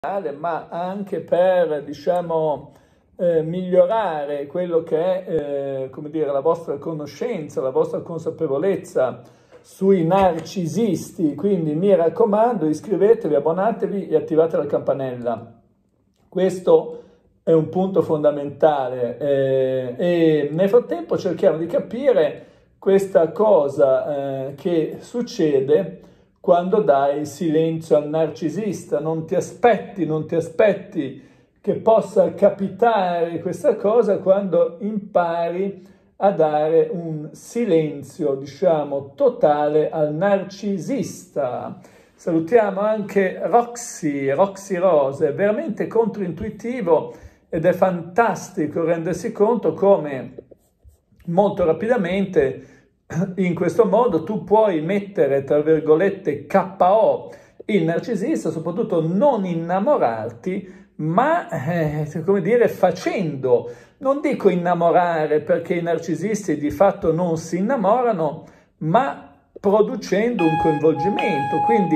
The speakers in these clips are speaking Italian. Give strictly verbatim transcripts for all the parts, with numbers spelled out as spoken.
ma anche per, diciamo, eh, migliorare quello che è, eh, come dire, la vostra conoscenza, la vostra consapevolezza sui narcisisti. Quindi mi raccomando, iscrivetevi, abbonatevi e attivate la campanella. Questo è un punto fondamentale eh, e nel frattempo cerchiamo di capire questa cosa eh, che succede quando dai silenzio al narcisista. Non ti aspetti, non ti aspetti che possa capitare questa cosa quando impari a dare un silenzio, diciamo, totale al narcisista. Salutiamo anche Roxy, Roxy Rose, è veramente controintuitivo ed è fantastico rendersi conto come molto rapidamente in questo modo tu puoi mettere, tra virgolette, K O il narcisista, soprattutto non innamorarti, ma, eh, come dire, facendo. Non dico innamorare perché i narcisisti di fatto non si innamorano, ma producendo un coinvolgimento. Quindi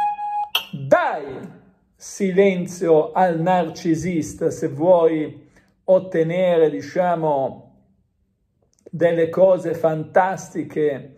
dai silenzio al narcisista se vuoi ottenere, diciamo, delle cose fantastiche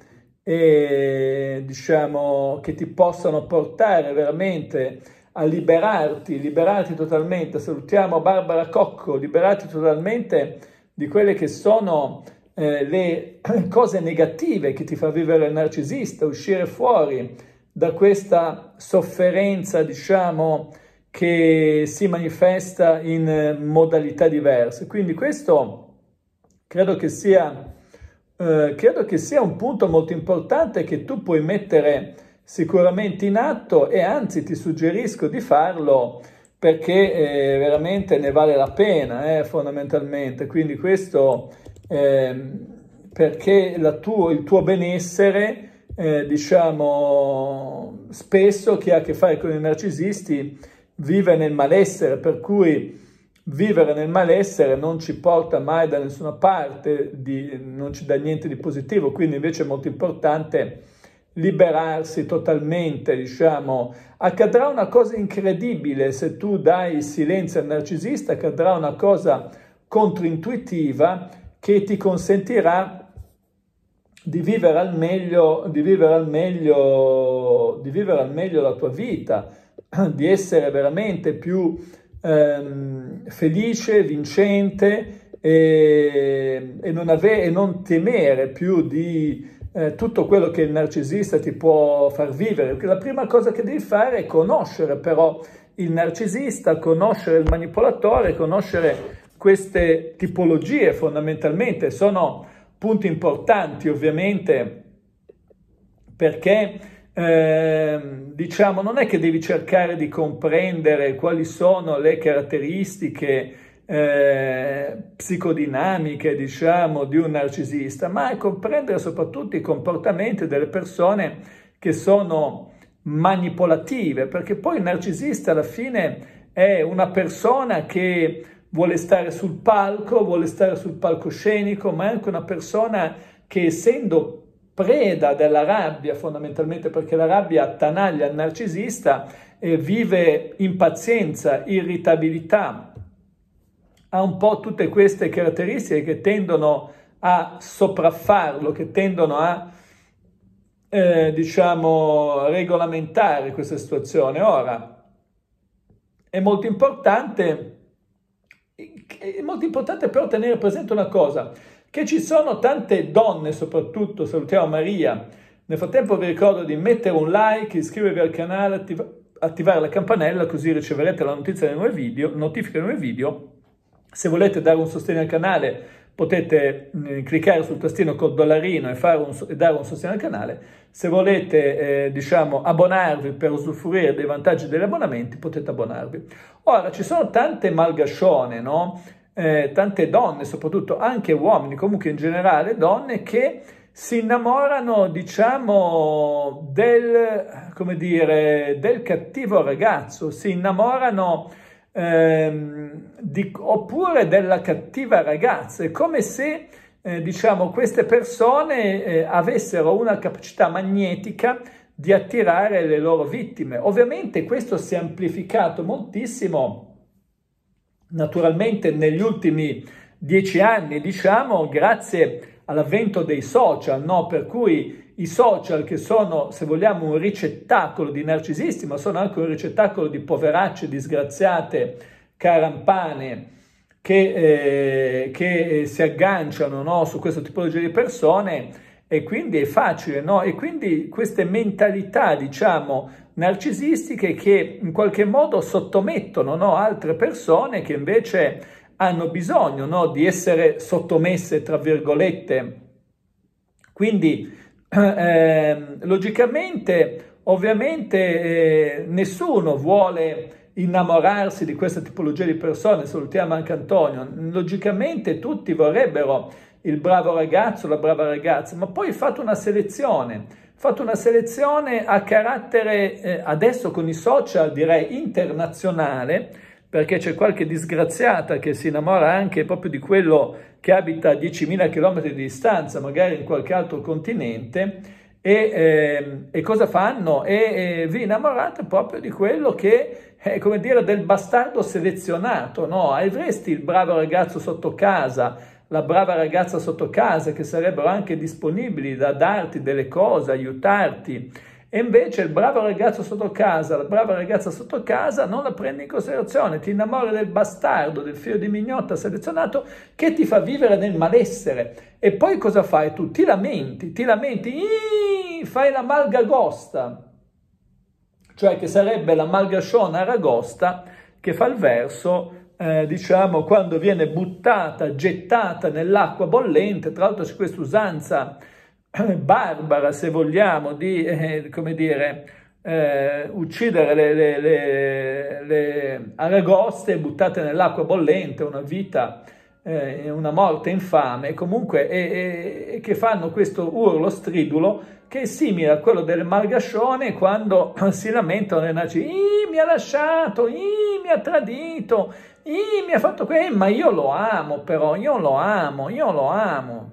e, diciamo, che ti possano portare veramente a liberarti, liberarti totalmente. Salutiamo Barbara Cocco, liberarti totalmente di quelle che sono eh, le cose negative che ti fa vivere il narcisista, uscire fuori da questa sofferenza, diciamo, che si manifesta in modalità diverse. Quindi questo credo che sia, eh, credo che sia un punto molto importante che tu puoi mettere sicuramente in atto, e anzi ti suggerisco di farlo perché eh, veramente ne vale la pena, eh, fondamentalmente. Quindi questo eh, perché la tuo, il tuo benessere, eh, diciamo, spesso chi ha a che fare con i narcisisti vive nel malessere, per cui vivere nel malessere non ci porta mai da nessuna parte, di, non ci dà niente di positivo. Quindi invece è molto importante liberarsi totalmente, diciamo. Accadrà una cosa incredibile se tu dai silenzio al narcisista, accadrà una cosa controintuitiva che ti consentirà di vivere al meglio, di vivere al meglio, di vivere al meglio la tua vita, di essere veramente più ehm, felice, vincente e, e, non ave- e non temere più di eh, tutto quello che il narcisista ti può far vivere. Perché la prima cosa che devi fare è conoscere però il narcisista, conoscere il manipolatore, conoscere queste tipologie. Fondamentalmente sono punti importanti, ovviamente, perché eh, diciamo non è che devi cercare di comprendere quali sono le caratteristiche eh, psicodinamiche, diciamo, di un narcisista, ma è comprendere soprattutto i comportamenti delle persone che sono manipolative, perché poi il narcisista alla fine è una persona che vuole stare sul palco, vuole stare sul palcoscenico, ma è anche una persona che, essendo preda della rabbia, fondamentalmente, perché la rabbia attanaglia il narcisista, e vive impazienza, irritabilità, ha un po' tutte queste caratteristiche che tendono a sopraffarlo, che tendono a, eh, diciamo, regolamentare questa situazione. Ora, è molto importante È molto importante però tenere presente una cosa, che ci sono tante donne, soprattutto, salutiamo Maria. Nel frattempo vi ricordo di mettere un like, iscrivervi al canale, attiva- attivare la campanella, così riceverete la notizia dei nuovi video, notifiche dei nuovi video. Se volete dare un sostegno al canale potete mh, cliccare sul tastino col dollarino e, fare un, e dare un sostegno al canale. Se volete, eh, diciamo, abbonarvi per usufruire dei vantaggi degli abbonamenti, potete abbonarvi. Ora, ci sono tante malgascione, no? Eh, tante donne, soprattutto anche uomini, comunque in generale donne, che si innamorano, diciamo, del, come dire, del cattivo ragazzo, si innamorano ehm, di, oppure della cattiva ragazza. È come se eh, diciamo, queste persone eh, avessero una capacità magnetica di attirare le loro vittime. Ovviamente questo si è amplificato moltissimo, naturalmente negli ultimi dieci anni, diciamo, grazie all'avvento dei social, no? Per cui i social, che sono, se vogliamo, un ricettacolo di narcisisti, ma sono anche un ricettacolo di poveracce disgraziate, carampane, che, eh, che si agganciano, no? Su questa tipologia di persone, e quindi è facile, no? E quindi queste mentalità, diciamo, narcisistiche che in qualche modo sottomettono, no? Altre persone che invece hanno bisogno, no? Di essere sottomesse, tra virgolette. Quindi, eh, logicamente, ovviamente, eh, nessuno vuole innamorarsi di questa tipologia di persone, salutiamo anche Antonio. Logicamente tutti vorrebbero il bravo ragazzo, la brava ragazza, ma poi fate una selezione, fate una selezione a carattere, eh, adesso con i social direi internazionale, perché c'è qualche disgraziata che si innamora anche proprio di quello che abita a diecimila chilometri di distanza, magari in qualche altro continente, e, eh, e cosa fanno? E eh, vi innamorate proprio di quello che è, come dire, del bastardo selezionato, no? Avresti il bravo ragazzo sotto casa, la brava ragazza sotto casa, che sarebbero anche disponibili da darti delle cose, aiutarti, e invece il bravo ragazzo sotto casa, la brava ragazza sotto casa non la prendi in considerazione, ti innamori del bastardo, del figlio di mignotta selezionato che ti fa vivere nel malessere. E poi cosa fai? Tu ti lamenti, ti lamenti, Iii, fai la malgagosta, cioè che sarebbe la malgasciona aragosta che fa il verso, eh, diciamo, quando viene buttata, gettata nell'acqua bollente. Tra l'altro c'è questa usanza barbara, se vogliamo, di, eh, come dire, eh, uccidere le, le, le, le aragoste buttate nell'acqua bollente, una vita, eh, una morte infame, comunque, e, e, che fanno questo urlo stridulo che è simile a quello delle malgascione quando si lamentano le naci, mi ha lasciato, Ih, mi ha tradito, Ih, mi ha fatto questo, ma io lo amo però, io lo amo, io lo amo.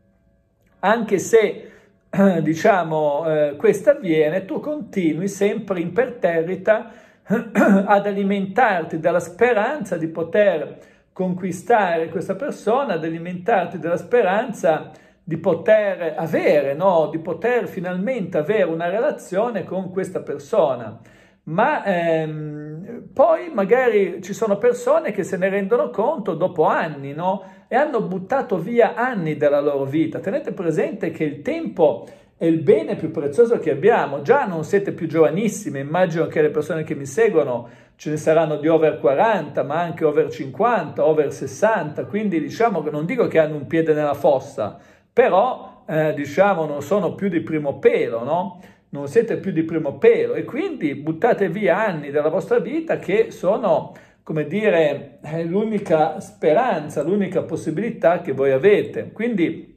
Anche se, eh, diciamo, eh, questo avviene, tu continui sempre imperterrita ad alimentarti della speranza di poter conquistare questa persona, ad alimentarti della speranza di poter avere, no? Di poter finalmente avere una relazione con questa persona. Ma ehm, poi magari ci sono persone che se ne rendono conto dopo anni, no? E hanno buttato via anni della loro vita. Tenete presente che il tempo è il bene più prezioso che abbiamo. Già non siete più giovanissime, immagino che le persone che mi seguono ce ne saranno di over quaranta, ma anche over cinquanta, over sessanta, quindi diciamo che non dico che hanno un piede nella fossa, però eh, diciamo non sono più di primo pelo, no? Non siete più di primo pelo, e quindi buttate via anni della vostra vita che sono, come dire, l'unica speranza, l'unica possibilità che voi avete. Quindi,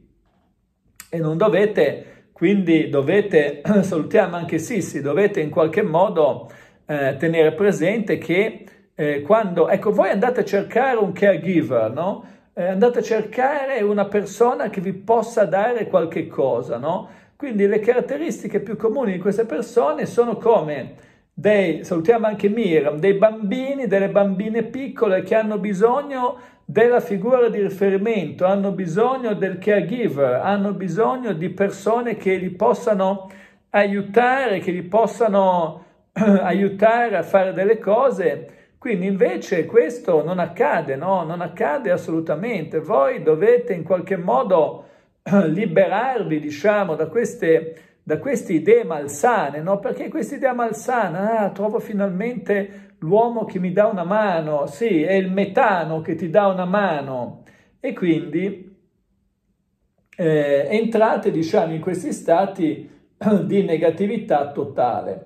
e non dovete, quindi dovete, salutiamo anche Sissi, dovete in qualche modo eh, tenere presente che eh, quando, ecco, voi andate a cercare un caregiver, no? Eh, andate a cercare una persona che vi possa dare qualche cosa, no? Quindi le caratteristiche più comuni di queste persone sono come dei, salutiamo anche Miriam, dei bambini, delle bambine piccole che hanno bisogno della figura di riferimento, hanno bisogno del caregiver, hanno bisogno di persone che li possano aiutare, che li possano aiutare a fare delle cose. Quindi invece questo non accade, no? Non accade assolutamente. Voi dovete in qualche modo liberarvi, diciamo, da queste, da queste idee malsane, no? Perché questa idea malsana, ah, trovo finalmente l'uomo che mi dà una mano, sì, è il metano che ti dà una mano, e quindi eh, entrate, diciamo, in questi stati di negatività totale.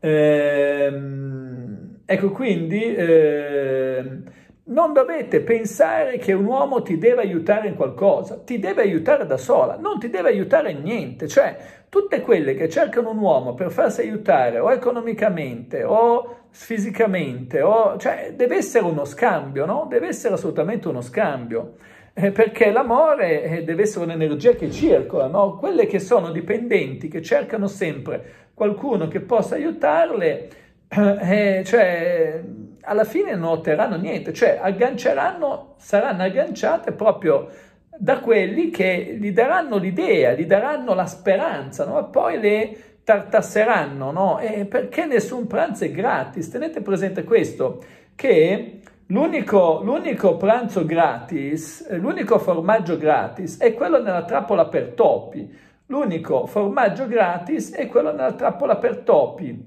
Ehm, ecco, quindi eh, non dovete pensare che un uomo ti deve aiutare in qualcosa, ti deve aiutare da sola, non ti deve aiutare in niente. Cioè, tutte quelle che cercano un uomo per farsi aiutare o economicamente o fisicamente, o, cioè, deve essere uno scambio, no? Deve essere assolutamente uno scambio. Eh, perché l'amore eh, deve essere un'energia che circola, no? Quelle che sono dipendenti, che cercano sempre qualcuno che possa aiutarle, eh, cioè alla fine non otterranno niente, cioè agganceranno, saranno agganciate proprio da quelli che gli daranno l'idea, gli daranno la speranza, no? E poi le tartasseranno, no? E perché nessun pranzo è gratis? Tenete presente questo, che l'unico, l'unico pranzo gratis, l'unico formaggio gratis è quello nella trappola per topi. L'unico formaggio gratis è quello nella trappola per topi.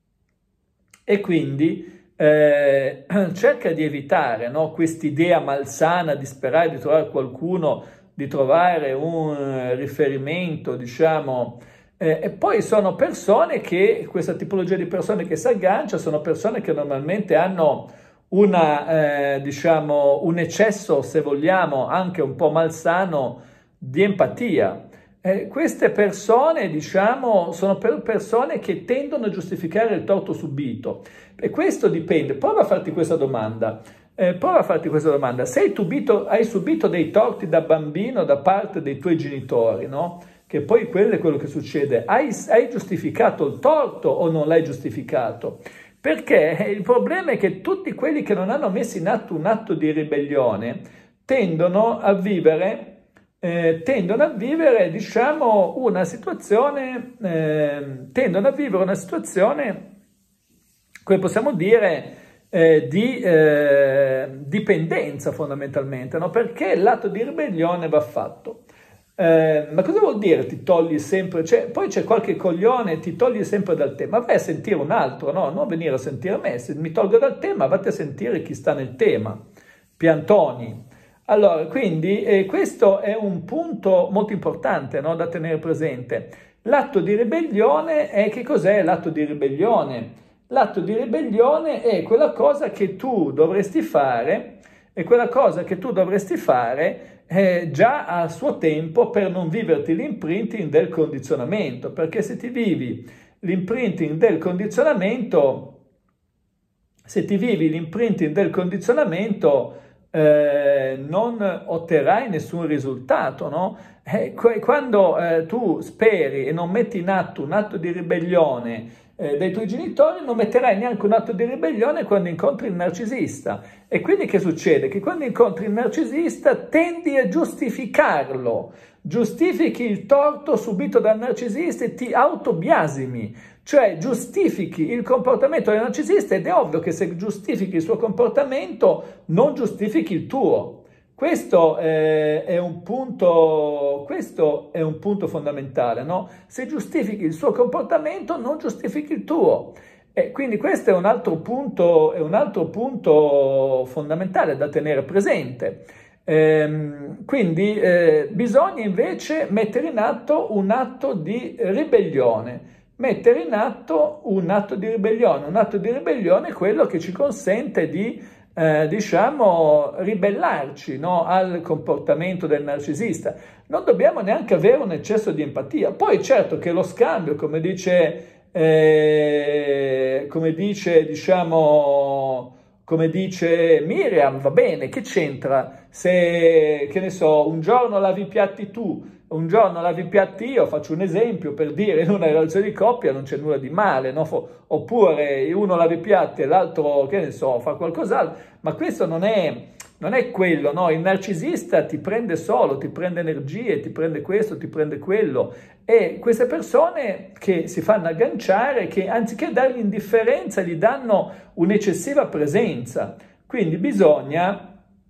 E quindi eh, cerca di evitare, no, quest'idea malsana di sperare di trovare qualcuno, di trovare un riferimento, diciamo. Eh, e poi sono persone che, questa tipologia di persone che si aggancia, sono persone che normalmente hanno una, eh, diciamo, un eccesso, se vogliamo, anche un po' malsano di empatia. Eh, queste persone, diciamo, sono per persone che tendono a giustificare il torto subito. E questo dipende. Prova a farti questa domanda. Eh, prova a farti questa domanda. Se hai subito, hai subito dei torti da bambino da parte dei tuoi genitori, no? Che poi quello è quello che succede. Hai, hai giustificato il torto o non l'hai giustificato? Perché il problema è che tutti quelli che non hanno messo in atto un atto di ribellione tendono a vivere... Eh, tendono a vivere, diciamo, una situazione, eh, tendono a vivere una situazione, come possiamo dire, eh, di eh, dipendenza fondamentalmente, no? Perché l'atto di ribellione va fatto. Eh, ma cosa vuol dire ti togli sempre? Cioè, poi c'è qualche coglione, ti togli sempre dal tema, vai a sentire un altro, no? Non venire a sentire me, se mi tolgo dal tema, vatti a sentire chi sta nel tema, Piantoni. Allora, quindi eh, questo è un punto molto importante, no, da tenere presente. L'atto di ribellione è che cos'è l'atto di ribellione? L'atto di ribellione è quella cosa che tu dovresti fare, è quella cosa che tu dovresti fare eh, già a suo tempo per non viverti l'imprinting del condizionamento, perché se ti vivi l'imprinting del condizionamento, se ti vivi l'imprinting del condizionamento, Eh, non otterrai nessun risultato, no? Eh, quando eh, tu speri e non metti in atto un atto di ribellione eh, dei tuoi genitori, non metterai neanche un atto di ribellione quando incontri il narcisista. E quindi che succede? Che quando incontri il narcisista tendi a giustificarlo, giustifichi il torto subito dal narcisista e ti autobiasimi. Cioè giustifichi il comportamento del narcisista ed è ovvio che se giustifichi il suo comportamento non giustifichi il tuo. Questo eh, è un punto, questo è un punto fondamentale, no? Se giustifichi il suo comportamento non giustifichi il tuo. E quindi questo è un altro punto, è un altro punto fondamentale da tenere presente. Ehm, quindi eh, bisogna invece mettere in atto un atto di ribellione. Mettere in atto un atto di ribellione. Un atto di ribellione è quello che ci consente di, eh, diciamo, ribellarci, no, al comportamento del narcisista. Non dobbiamo neanche avere un eccesso di empatia. Poi certo che lo scambio, come dice, eh, come dice, diciamo, come dice Miriam, va bene, che c'entra? Se, che ne so, un giorno lavi i piatti tu, un giorno lavi i piatti io, faccio un esempio per dire, in una relazione di coppia non c'è nulla di male, no? Oppure uno lava i piatti e l'altro, che ne so, fa qualcos'altro, ma questo non è, non è quello, no? Il narcisista ti prende solo, ti prende energie, ti prende questo, ti prende quello, e queste persone che si fanno agganciare, che anziché dargli indifferenza gli danno un'eccessiva presenza, quindi bisogna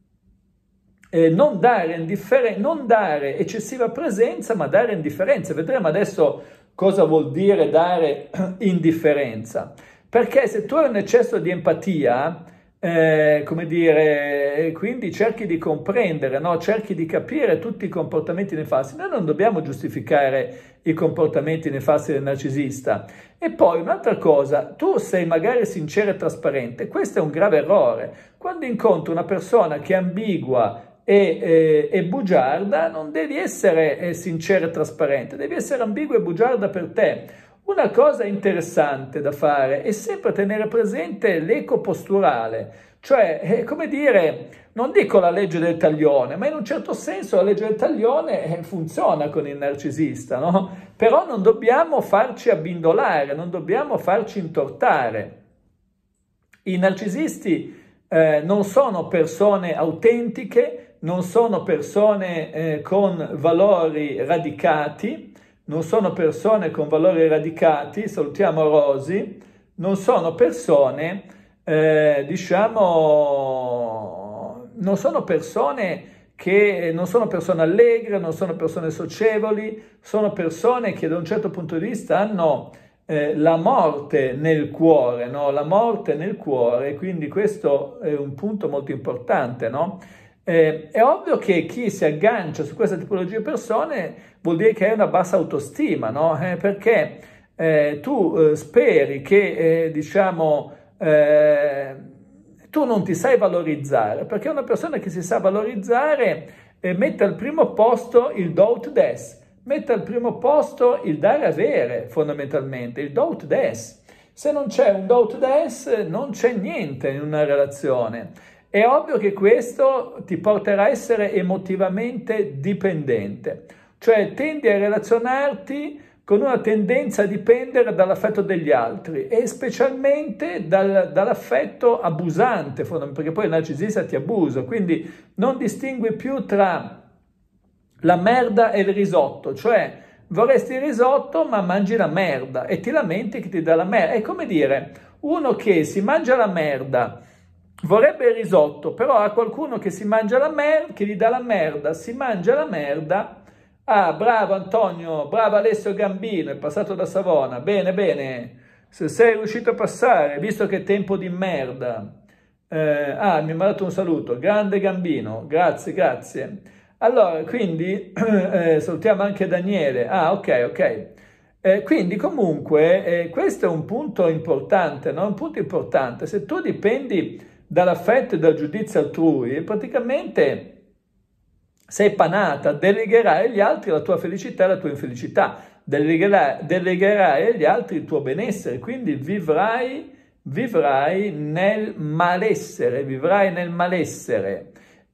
Eh, non, dare non dare eccessiva presenza, ma dare indifferenza. Vedremo adesso cosa vuol dire dare indifferenza. Perché se tu hai un eccesso di empatia, eh, come dire, quindi cerchi di comprendere, no? Cerchi di capire tutti i comportamenti nefasti. Noi non dobbiamo giustificare i comportamenti nefasti del narcisista. E poi un'altra cosa, tu sei magari sincero e trasparente, questo è un grave errore. Quando incontri una persona che è ambigua E, e, e bugiarda, non devi essere eh, sincero e trasparente, devi essere ambiguo e bugiarda per te. Una cosa interessante da fare è sempre tenere presente l'eco posturale, Cioè, è come dire, non dico la legge del taglione, ma in un certo senso la legge del taglione funziona con il narcisista, no? Però non dobbiamo farci abbindolare, non dobbiamo farci intortare. I narcisisti eh, non sono persone autentiche, non sono persone eh, con valori radicati, non sono persone con valori radicati, salutiamo Rosy, non sono persone, eh, diciamo, non sono persone che non sono persone allegre, non sono persone socievoli, sono persone che da un certo punto di vista hanno eh, la morte nel cuore, no? La morte nel cuore, quindi questo è un punto molto importante, no? Eh, è ovvio che chi si aggancia su questa tipologia di persone vuol dire che hai una bassa autostima, no? Eh, perché eh, tu eh, speri che, eh, diciamo, eh, tu non ti sai valorizzare, perché una persona che si sa valorizzare eh, mette al primo posto il do ut des, mette al primo posto il dare avere, fondamentalmente, il do ut des. Se non c'è un do ut des, non c'è niente in una relazione. È ovvio che questo ti porterà a essere emotivamente dipendente, cioè tendi a relazionarti con una tendenza a dipendere dall'affetto degli altri e specialmente dal, dall'affetto abusante, perché poi il narcisista ti abusa, quindi non distingui più tra la merda e il risotto, cioè vorresti il risotto ma mangi la merda e ti lamenti che ti dà la merda. È come dire, uno che si mangia la merda vorrebbe il risotto, però ha qualcuno che si mangia la merda, che gli dà la merda, si mangia la merda. Ah, bravo Antonio, bravo Alessio Gambino, è passato da Savona, bene, bene, se sei riuscito a passare, visto che è tempo di merda. Eh, ah, mi ha mandato un saluto, grande Gambino, grazie, grazie. Allora, quindi, eh, salutiamo anche Daniele, ah, ok, ok. Eh, quindi comunque eh, questo è un punto importante, no? Un punto importante, se tu dipendi dall'affetto e dal giudizio altrui, praticamente sei panata, delegherai agli altri la tua felicità e la tua infelicità, delegherai, delegherai agli altri il tuo benessere, quindi vivrai, vivrai nel malessere, vivrai nel malessere.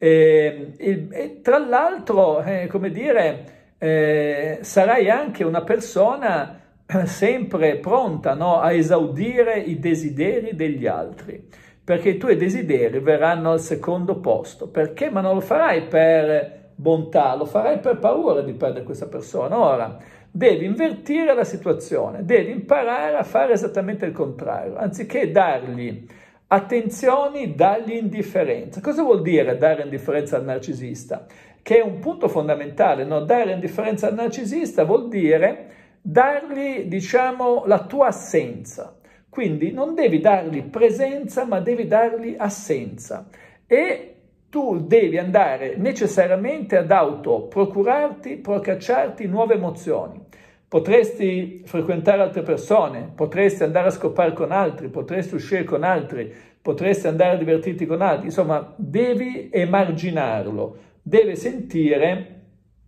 E, e, e tra l'altro, eh, come dire, eh, sarai anche una persona sempre pronta, no, a esaudire i desideri degli altri, perché i tuoi desideri verranno al secondo posto. Perché? Ma non lo farai per bontà, lo farai per paura di perdere questa persona. Ora, devi invertire la situazione, devi imparare a fare esattamente il contrario, anziché dargli attenzioni, dagli indifferenza. Cosa vuol dire dare indifferenza al narcisista? Che è un punto fondamentale, no? Dare indifferenza al narcisista vuol dire dargli, diciamo, la tua assenza. Quindi non devi dargli presenza, ma devi dargli assenza. E tu devi andare necessariamente ad autoprocurarti, procacciarti nuove emozioni. Potresti frequentare altre persone, potresti andare a scopare con altri, potresti uscire con altri, potresti andare a divertirti con altri. Insomma, devi emarginarlo, deve sentire,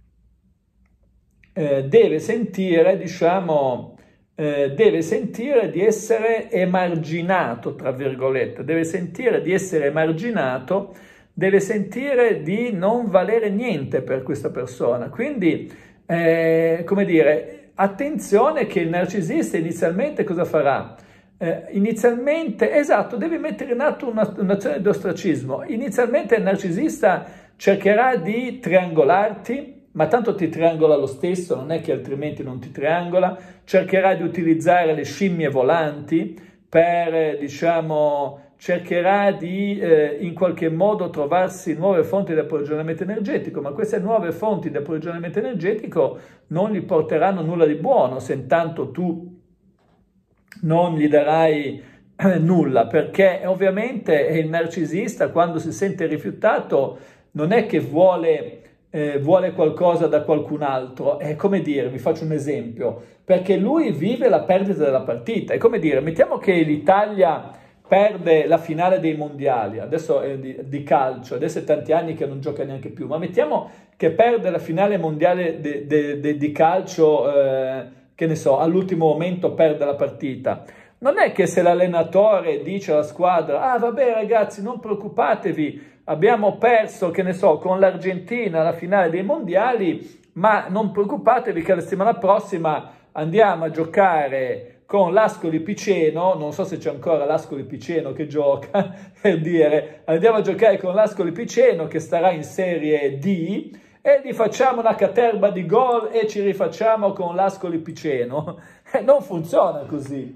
eh, deve sentire, diciamo, eh, deve sentire di essere emarginato, tra virgolette, deve sentire di essere emarginato, deve sentire di non valere niente per questa persona. Quindi, eh, come dire, attenzione che il narcisista inizialmente cosa farà? Eh, inizialmente, esatto, devi mettere in atto una, un'azione di ostracismo. Inizialmente il narcisista cercherà di triangolarti, ma tanto ti triangola lo stesso, non è che altrimenti non ti triangola, cercherà di utilizzare le scimmie volanti per, diciamo, cercherà di eh, in qualche modo trovarsi nuove fonti di approvvigionamento energetico, ma queste nuove fonti di approvvigionamento energetico non gli porteranno nulla di buono se intanto tu non gli darai eh, nulla, perché ovviamente il narcisista quando si sente rifiutato non è che vuole, eh, vuole qualcosa da qualcun altro, è come dire, vi faccio un esempio, perché lui vive la perdita della partita, è come dire, mettiamo che l'Italia perde la finale dei mondiali, adesso è di, di calcio, adesso è tanti anni che non gioca neanche più, ma mettiamo che perde la finale mondiale de, de, de, di calcio, eh, che ne so, all'ultimo momento perde la partita. non è che se l'allenatore dice alla squadra, ah vabbè ragazzi non preoccupatevi, abbiamo perso, che ne so, con l'Argentina alla finale dei mondiali, ma non preoccupatevi che la settimana prossima andiamo a giocare con l'Ascoli Piceno, non so se c'è ancora l'Ascoli Piceno che gioca, per dire, andiamo a giocare con l'Ascoli Piceno che starà in Serie D e gli facciamo una caterba di gol e ci rifacciamo con l'Ascoli Piceno. Eh, non funziona così.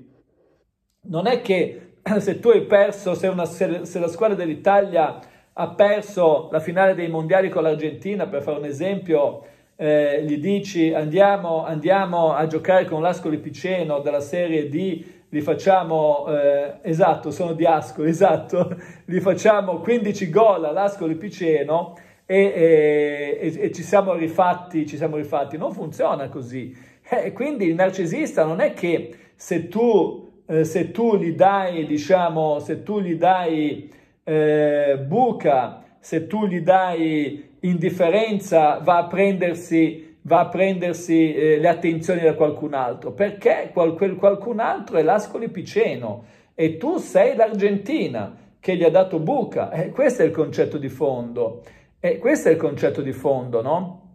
Non è che se tu hai perso, se, una, se, se la squadra dell'Italia ha perso la finale dei mondiali con l'Argentina, per fare un esempio, eh, gli dici andiamo, andiamo a giocare con l'Ascoli Piceno della Serie D, li facciamo, eh, esatto, sono di Ascoli, esatto, li facciamo quindici gol all'Ascoli Piceno e, e, e, e ci siamo rifatti, ci siamo rifatti. Non funziona così. Eh, quindi il narcisista non è che se tu, eh, se tu gli dai, diciamo, se tu gli dai eh, buca, se tu gli dai indifferenza, va a prendersi, va a prendersi eh, le attenzioni da qualcun altro, perché qual, quel qualcun altro è l'Ascoli Piceno e tu sei l'Argentina che gli ha dato buca. Eh, questo è il concetto di fondo, eh, questo è il concetto di fondo, no?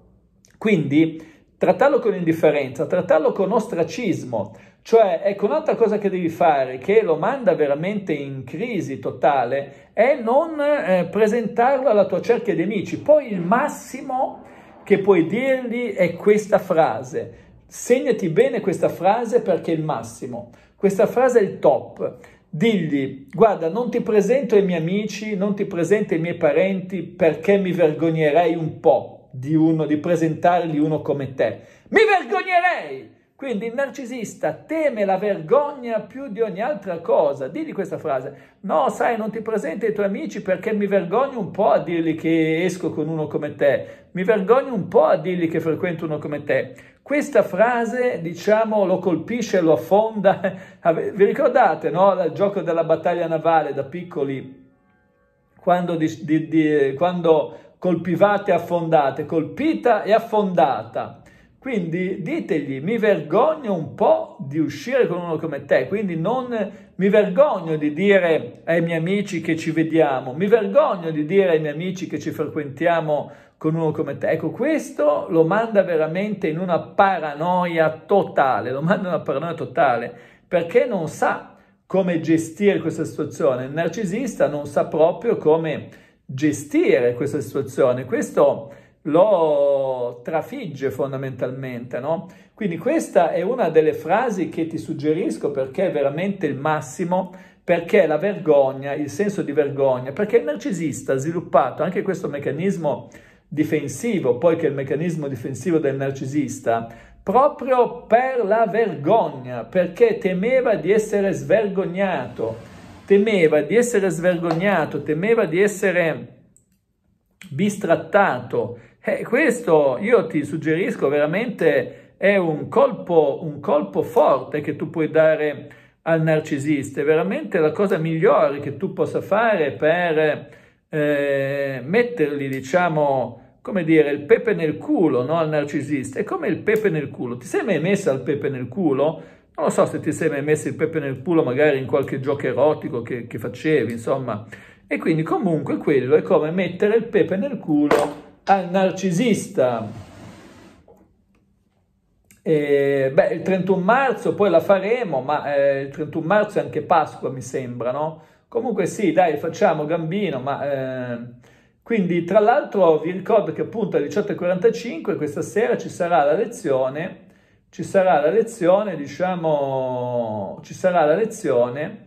Quindi trattarlo con indifferenza, trattarlo con ostracismo, cioè ecco un'altra cosa che devi fare che lo manda veramente in crisi totale è non eh, presentarlo alla tua cerchia di amici. Poi il massimo che puoi dirgli è questa frase, segnati bene questa frase perché è il massimo, questa frase è il top. Digli, guarda, non ti presento ai miei amici, non ti presento ai miei parenti perché mi vergognerei un po' di uno, di presentargli uno come te. Mi vergognerei! Quindi il narcisista teme la vergogna più di ogni altra cosa. Digli questa frase. No, sai, non ti presenti ai tuoi amici perché mi vergogno un po' a dirgli che esco con uno come te. Mi vergogno un po' a dirgli che frequento uno come te. Questa frase, diciamo, lo colpisce, lo affonda. Vi ricordate, no? Il gioco della battaglia navale da piccoli, quando, di, di, di, quando colpivate e affondate, colpita e affondata. Quindi ditegli, mi vergogno un po' di uscire con uno come te, quindi non mi vergogno di dire ai miei amici che ci vediamo, mi vergogno di dire ai miei amici che ci frequentiamo con uno come te. Ecco, questo lo manda veramente in una paranoia totale, lo manda in una paranoia totale, perché non sa come gestire questa situazione. Il narcisista non sa proprio come gestire questa situazione. Questo lo trafigge fondamentalmente, no? Quindi questa è una delle frasi che ti suggerisco perché è veramente il massimo, perché la vergogna, il senso di vergogna, perché il narcisista ha sviluppato anche questo meccanismo difensivo, poi che è il meccanismo difensivo del narcisista, proprio per la vergogna, perché temeva di essere svergognato, temeva di essere svergognato, temeva di essere bistrattato. Eh, questo io ti suggerisco veramente è un colpo, un colpo forte che tu puoi dare al narcisista, è veramente la cosa migliore che tu possa fare per eh, mettergli, diciamo, come dire, il pepe nel culo, no, al narcisista. È come il pepe nel culo. Ti sei mai messo il pepe nel culo? Non lo so se ti sei mai messo il pepe nel culo magari in qualche gioco erotico che, che facevi, insomma. E quindi comunque quello è come mettere il pepe nel culo al narcisista. E, beh, il trentuno marzo poi la faremo, ma eh, il trentuno marzo è anche Pasqua, mi sembra, no? Comunque sì, dai, facciamo Gambino, ma... Eh, quindi tra l'altro vi ricordo che appunto alle diciotto e quarantacinque questa sera ci sarà la lezione, ci sarà la lezione, diciamo, ci sarà la lezione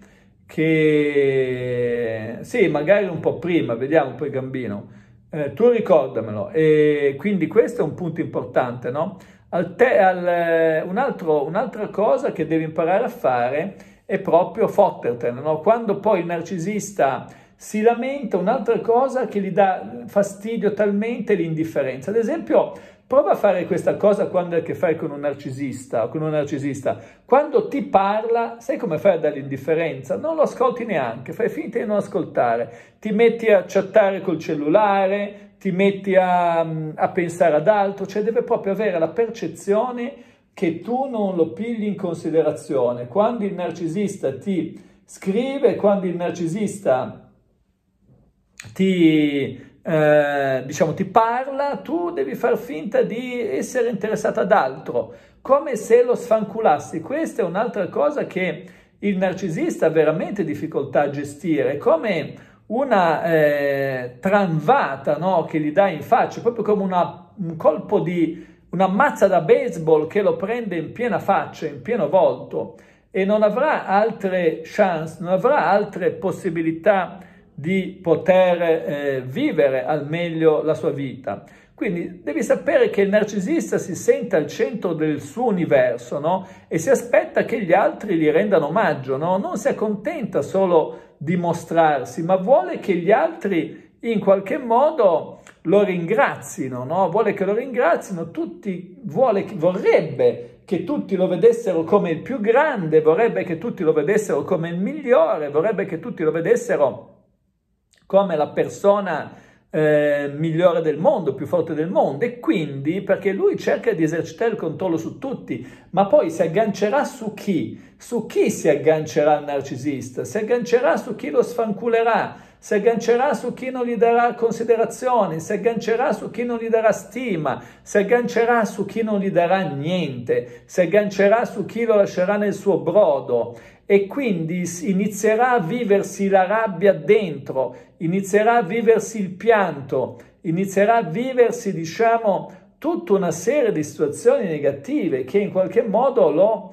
che... Sì, magari un po' prima, vediamo poi Gambino. Eh, tu ricordamelo, e quindi questo è un punto importante, no? Al te, al, un altro, un'altra cosa che devi imparare a fare è proprio fottertene, no? Quando poi il narcisista si lamenta, un'altra cosa che gli dà fastidio talmente è l'indifferenza. Ad esempio, prova a fare questa cosa quando hai a che fare con un narcisista, con un narcisista. Quando ti parla, sai come fai a dare l'indifferenza? Non lo ascolti neanche, fai finta di non ascoltare. Ti metti a chattare col cellulare, ti metti a, a pensare ad altro, cioè deve proprio avere la percezione che tu non lo pigli in considerazione. Quando il narcisista ti scrive, quando il narcisista ti, eh, diciamo, ti parla, tu devi far finta di essere interessato ad altro, come se lo sfanculassi. Questa è un'altra cosa che il narcisista ha veramente difficoltà a gestire, come una eh, tranvata, no, che gli dà in faccia, proprio come una, un colpo di una mazza da baseball che lo prende in piena faccia, in pieno volto, e non avrà altre chance, non avrà altre possibilità di poter eh, vivere al meglio la sua vita. Quindi devi sapere che il narcisista si sente al centro del suo universo, no? E si aspetta che gli altri gli rendano omaggio, no? Non si accontenta solo di mostrarsi, ma vuole che gli altri in qualche modo lo ringrazino, no? Vuole che lo ringrazino, tutti, vuole, vorrebbe che tutti lo vedessero come il più grande, vorrebbe che tutti lo vedessero come il migliore, vorrebbe che tutti lo vedessero come la persona eh, migliore del mondo, più forte del mondo, e quindi perché lui cerca di esercitare il controllo su tutti, ma poi si aggancerà su chi? Su chi si aggancerà il narcisista? Si aggancerà su chi lo sfanculerà, si aggancerà su chi non gli darà considerazioni, si aggancerà su chi non gli darà stima, si aggancerà su chi non gli darà niente, si aggancerà su chi lo lascerà nel suo brodo, e quindi inizierà a viversi la rabbia dentro, inizierà a viversi il pianto, inizierà a viversi, diciamo, tutta una serie di situazioni negative che in qualche modo lo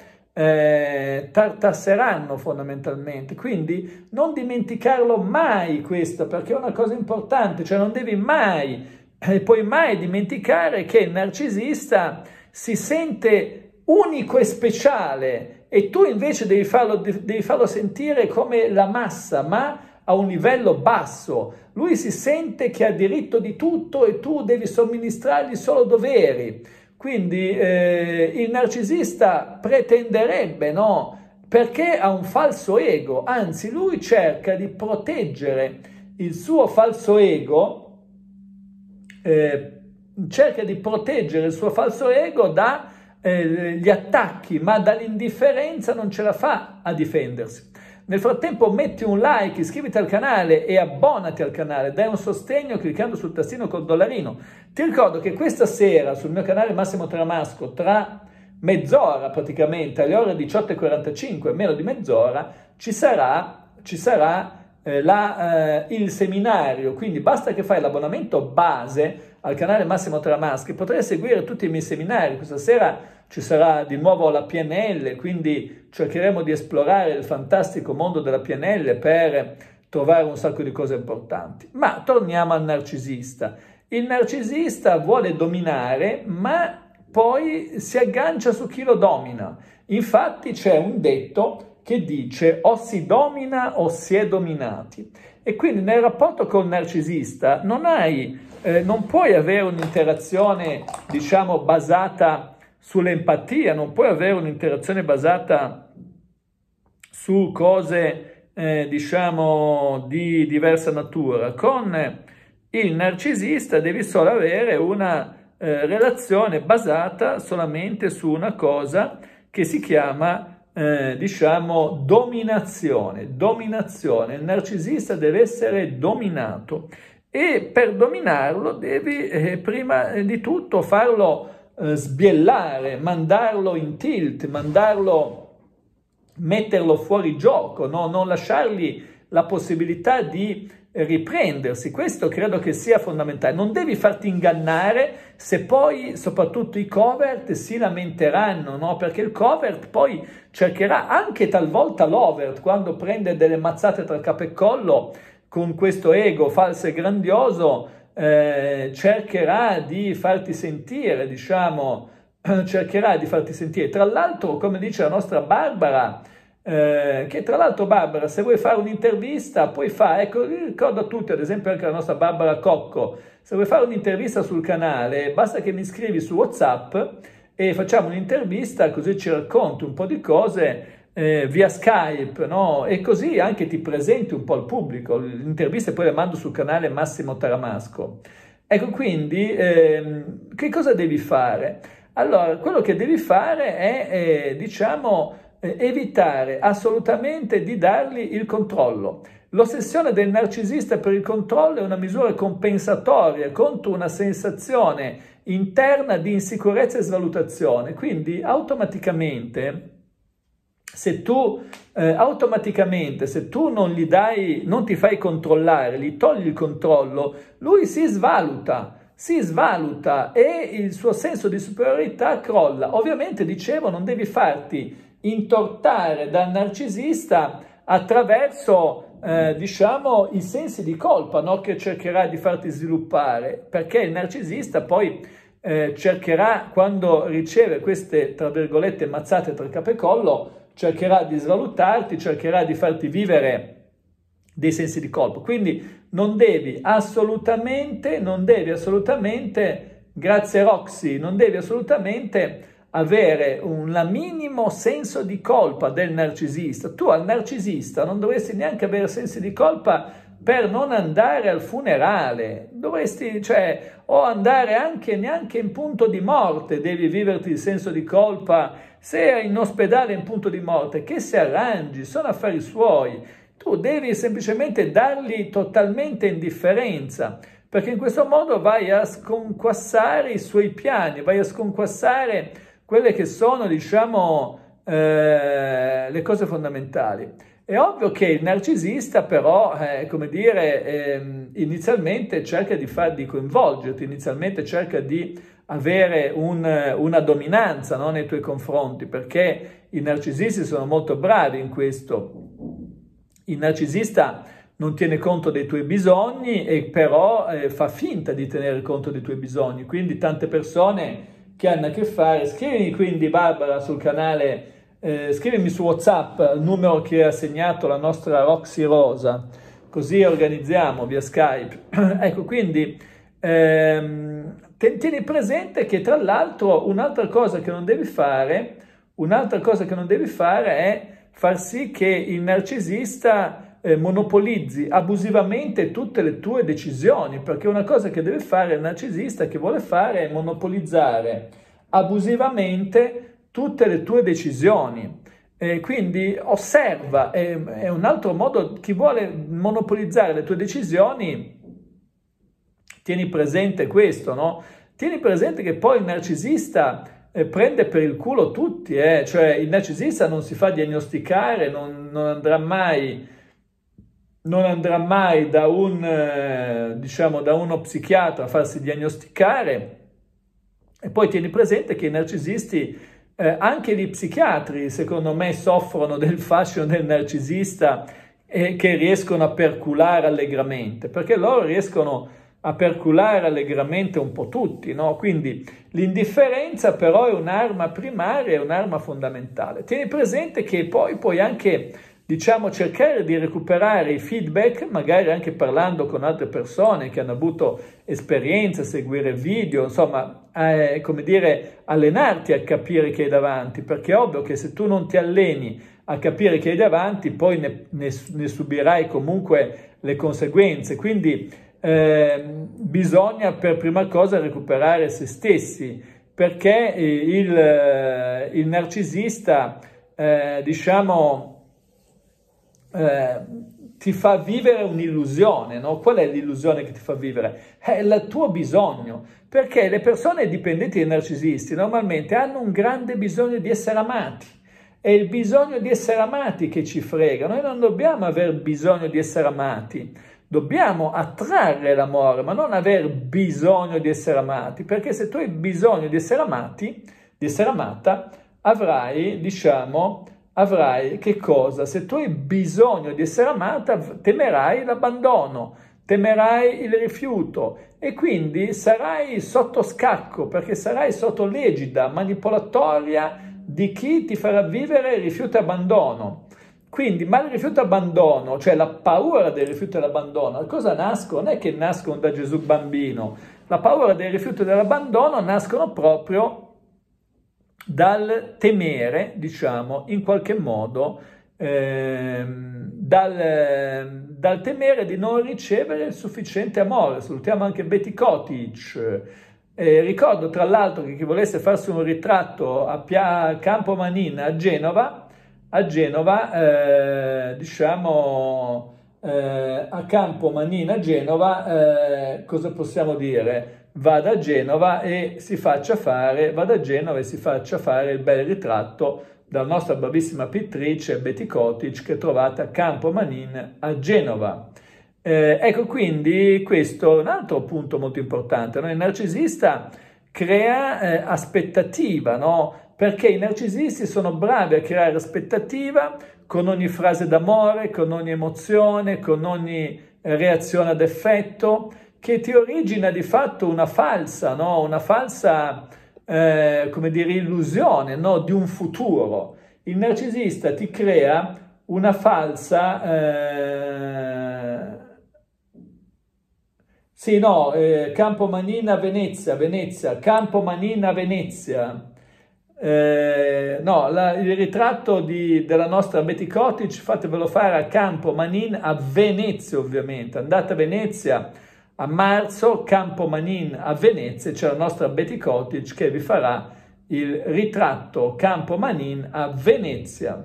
eh, tartasseranno fondamentalmente. Quindi non dimenticarlo mai questo, perché è una cosa importante, cioè non devi mai e eh, puoi mai dimenticare che il narcisista si sente unico e speciale, e tu invece devi farlo, devi farlo sentire come la massa, ma a un livello basso. Lui si sente che ha diritto di tutto e tu devi somministrargli solo doveri. Quindi eh, il narcisista pretenderebbe, no? Perché ha un falso ego, anzi lui cerca di proteggere il suo falso ego, eh, cerca di proteggere il suo falso ego da Eh, gli attacchi, ma dall'indifferenza non ce la fa a difendersi. Nel frattempo metti un like, iscriviti al canale e abbonati al canale, dai un sostegno cliccando sul tastino col dollarino. Ti ricordo che questa sera sul mio canale Massimo Tramasco, tra mezz'ora praticamente, alle ore diciotto e quarantacinque, meno di mezz'ora, ci sarà, ci sarà eh, la, eh, il seminario, quindi basta che fai l'abbonamento base al canale Massimo Tramaschi, potrai seguire tutti i miei seminari. Questa sera ci sarà di nuovo la P N L, quindi cercheremo di esplorare il fantastico mondo della P N L per trovare un sacco di cose importanti. Ma torniamo al narcisista. Il narcisista vuole dominare, ma poi si aggancia su chi lo domina. Infatti c'è un detto che dice o si domina o si è dominati. E quindi nel rapporto col narcisista non hai Eh, non puoi avere un'interazione, diciamo, basata sull'empatia, non puoi avere un'interazione basata su cose, eh, diciamo, di diversa natura. Con il narcisista devi solo avere una eh, relazione basata solamente su una cosa che si chiama, eh, diciamo, dominazione. Dominazione. Il narcisista deve essere dominato. E per dominarlo devi eh, prima di tutto farlo eh, sbiellare, mandarlo in tilt, mandarlo, metterlo fuori gioco, no? Non lasciargli la possibilità di riprendersi. Questo credo che sia fondamentale. Non devi farti ingannare se poi soprattutto i covert si lamenteranno, no? Perché il covert poi cercherà, anche talvolta l'overt, quando prende delle mazzate tra capo e collo, con questo ego falso e grandioso, eh, cercherà di farti sentire, diciamo, cercherà di farti sentire. Tra l'altro, come dice la nostra Barbara, eh, che tra l'altro Barbara, se vuoi fare un'intervista, puoi fare, ecco, ricordo a tutti, ad esempio anche la nostra Barbara Cocco, se vuoi fare un'intervista sul canale, basta che mi scrivi su WhatsApp e facciamo un'intervista, così ci racconti un po' di cose, Eh, via Skype, no? E così anche ti presenti un po' al pubblico. Le interviste poi le mando sul canale Massimo Taramasco. Ecco, quindi ehm, che cosa devi fare? Allora, quello che devi fare è, eh, diciamo, eh, evitare assolutamente di dargli il controllo. L'ossessione del narcisista per il controllo è una misura compensatoria contro una sensazione interna di insicurezza e svalutazione. Quindi automaticamente, se tu, eh, automaticamente, se tu non gli dai, non ti fai controllare, gli togli il controllo, lui si svaluta. si svaluta e il suo senso di superiorità crolla. Ovviamente, dicevo, non devi farti intortare dal narcisista attraverso, eh, diciamo, i sensi di colpa, no? Che cercherà di farti sviluppare, perché il narcisista poi eh, cercherà, quando riceve queste, tra virgolette, mazzate tra capo e collo, cercherà di svalutarti, cercherà di farti vivere dei sensi di colpa. Quindi non devi assolutamente, non devi assolutamente, grazie Roxy, non devi assolutamente avere un minimo senso di colpa del narcisista. Tu al narcisista non dovresti neanche avere sensi di colpa per non andare al funerale, dovresti, cioè, o andare anche neanche in punto di morte, devi viverti il senso di colpa. Se è in ospedale in punto di morte, che si arrangi, sono affari suoi. Tu devi semplicemente dargli totalmente indifferenza, perché in questo modo vai a sconquassare i suoi piani, vai a sconquassare quelle che sono, diciamo, eh, le cose fondamentali. È ovvio che il narcisista però, eh, come dire, eh, inizialmente cerca di farti coinvolgerti, inizialmente cerca di avere un, una dominanza, no, nei tuoi confronti, perché i narcisisti sono molto bravi in questo. Il narcisista non tiene conto dei tuoi bisogni e però eh, fa finta di tenere conto dei tuoi bisogni. Quindi tante persone che hanno a che fare, scrivimi quindi Barbara sul canale, eh, scrivimi su WhatsApp il numero che ha segnato la nostra Roxy Rosa, così organizziamo via Skype. Ecco, quindi ehm, tieni presente che tra l'altro un'altra cosa che non devi fare, un'altra cosa che non devi fare è far sì che il narcisista eh, monopolizzi abusivamente tutte le tue decisioni, perché una cosa che deve fare il narcisista, che vuole fare, è monopolizzare abusivamente tutte le tue decisioni. E quindi osserva, è, è un altro modo, chi vuole monopolizzare le tue decisioni, tieni presente questo, no? Tieni presente che poi il narcisista Eh, prende per il culo tutti, eh? Cioè il narcisista non si fa diagnosticare, non, non andrà mai, non andrà mai da un, eh, diciamo, da uno psichiatra a farsi diagnosticare. E poi tieni presente che i narcisisti, eh, anche gli psichiatri, secondo me, soffrono del fascino del narcisista e che riescono a perculare allegramente, perché loro riescono a perculare allegramente un po' tutti, no? Quindi l'indifferenza però è un'arma primaria, è un'arma fondamentale. Tieni presente che poi puoi anche, diciamo, cercare di recuperare i feedback, magari anche parlando con altre persone che hanno avuto esperienze, seguire video, insomma, eh, come dire, allenarti a capire che hai davanti, perché è ovvio che se tu non ti alleni a capire che hai davanti, poi ne, ne, ne subirai comunque le conseguenze. Quindi Eh, bisogna per prima cosa recuperare se stessi, perché il, eh, il narcisista, eh, diciamo, eh, ti fa vivere un'illusione, no? Qual è l'illusione che ti fa vivere? È il tuo bisogno, perché le persone dipendenti dai narcisisti normalmente hanno un grande bisogno di essere amati. È il bisogno di essere amati che ci frega. Noi non dobbiamo aver bisogno di essere amati. Dobbiamo attrarre l'amore, ma non aver bisogno di essere amati, perché se tu hai bisogno di essere amati, di essere amata, avrai, diciamo, avrai che cosa? Se tu hai bisogno di essere amata, temerai l'abbandono, temerai il rifiuto e quindi sarai sotto scacco, perché sarai sotto l'egida manipolatoria di chi ti farà vivere rifiuto e abbandono. Quindi, ma il rifiuto e abbandono, cioè la paura del rifiuto e dell'abbandono, da cosa nascono? Non è che nascono da Gesù bambino. La paura del rifiuto e dell'abbandono nascono proprio dal temere, diciamo, in qualche modo, ehm, dal, dal temere di non ricevere il sufficiente amore. Salutiamo anche Betty Kotić. Eh, ricordo tra l'altro che chi volesse farsi un ritratto a Pia Campo Manin a Genova, a Genova, eh, diciamo, eh, a Campo Manin a Genova, eh, cosa possiamo dire? Vada a Genova e si faccia fare, vada a Genova e si faccia fare il bel ritratto dalla nostra bravissima pittrice Betty Kotić, che trovate a Campo Manin a Genova. Eh, ecco, quindi questo è un altro punto molto importante, no? Il narcisista crea eh, aspettativa, no? Perché i narcisisti sono bravi a creare aspettativa con ogni frase d'amore, con ogni emozione, con ogni reazione ad effetto, che ti origina di fatto una falsa, no? Una falsa, eh, come dire, illusione, no? Di un futuro. Il narcisista ti crea una falsa... Eh, Sì, no, eh, Campo Manin a Venezia, Venezia, Campo Manin a Venezia. Eh, no, la- il ritratto di- della nostra Betty Kotić fatevelo fare a Campo Manin a Venezia, ovviamente. Andate a Venezia a marzo, Campo Manin a Venezia, c'è la nostra Betty Kotić che vi farà il ritratto Campo Manin a Venezia.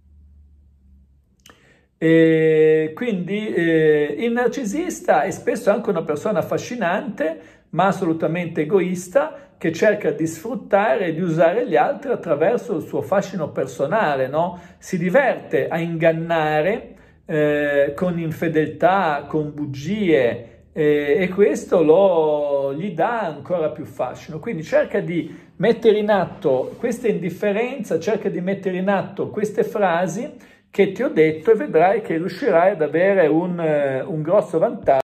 E quindi eh, il narcisista è spesso anche una persona affascinante, ma assolutamente egoista, che cerca di sfruttare e di usare gli altri attraverso il suo fascino personale, no? Si diverte a ingannare eh, con infedeltà, con bugie, eh, e questo lo, gli dà ancora più fascino. Quindi cerca di mettere in atto questa indifferenza, cerca di mettere in atto queste frasi che ti ho detto e vedrai che riuscirai ad avere un, un grosso vantaggio.